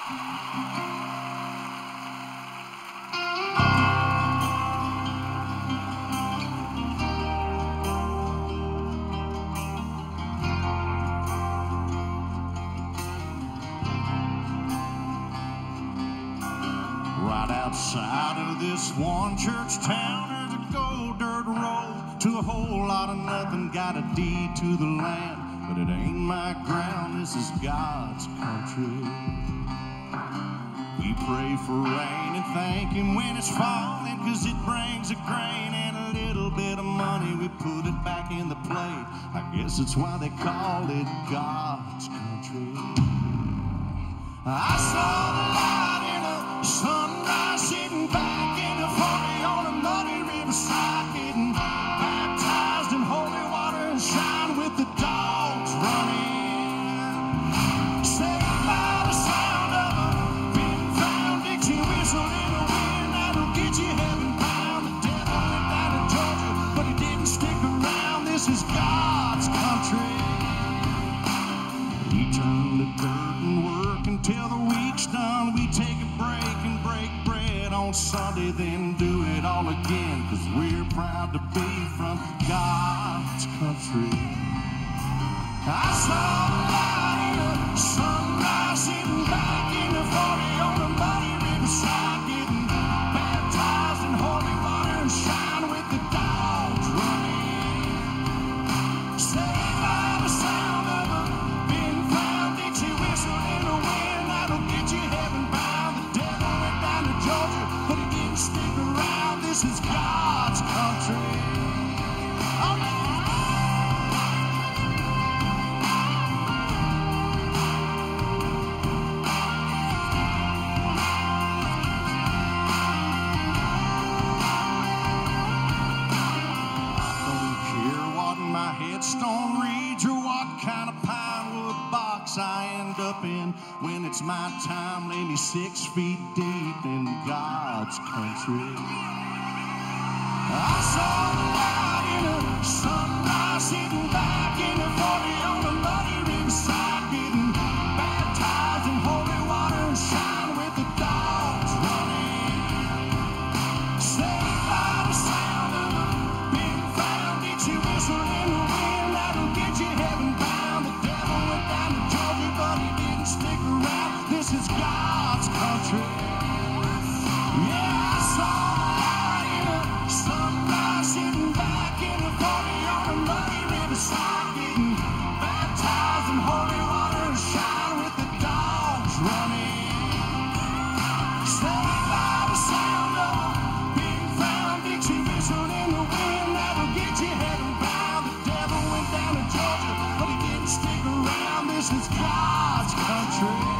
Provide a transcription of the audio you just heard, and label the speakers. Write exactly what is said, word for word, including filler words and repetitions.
Speaker 1: Outside of this one church town, there's a gold dirt road to a whole lot of nothing. Got a deed to the land, but it ain't my ground. This is God's country. We pray for rain and thank Him when it's falling, 'cause it brings a grain and a little bit of money. We put it back in the plate. I guess that's why they call it God's country. I saw the light in a sunrise, sitting back in a forty on a muddy riverside, getting baptized in holy water and shine with the dogs running. Saved by the sound of a big found Dixie whistle in the wind that'll get you heaven bound. The devil went down to Georgia, but he didn't stick around. This is God's country. We turn to dirt and work until the week's done. We take a break and break bread on Sunday, then do it all again, 'cause we're proud to be from God's country. I saw the light in a sunrise, sitting back in the forty on a muddy riverside, getting baptized in holy water and shine with the dogs running. Saved by the sound of a big found Dixie whistle in the wind that'll get you heaven bound. The devil went down to Georgia, but he didn't stick around. This is God's country. Oh, yeah. Don't care what my headstone reads or what kind of pine wood box I end up in. When it's my time, lay me six feet deep in God's country. I saw the light in a sunrise, sitting back in a forty on a muddy riverside, getting baptized in holy water and shine with the dogs running. Saved by the sound of a big found Dixie whistle in the wind that'll get you heaven bound. The devil went down to Georgia, but he didn't stick around. This is God's country. Yeah, I saw the light in a sunrise, sitting back in a forty on a muddy riverside, getting baptized in holy water and shine with the dogs running. Saved by the sound of a big found Dixie whistle in the wind that'll get you heaven bound. The devil went down to Georgia, but he didn't stick around. This is God's country.